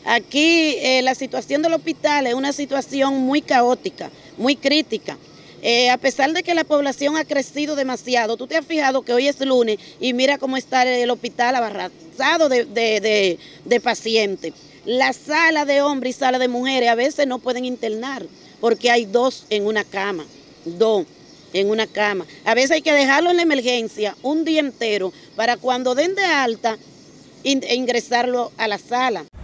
Aquí la situación del hospital es una situación muy caótica, muy crítica. A pesar de que la población ha crecido demasiado, tú te has fijado que hoy es lunes y mira cómo está el hospital abarrotado de pacientes. La sala de hombres y sala de mujeres a veces no pueden internar porque hay dos en una cama, dos en una cama. A veces hay que dejarlo en la emergencia un día entero para cuando den de alta ingresarlo a la sala.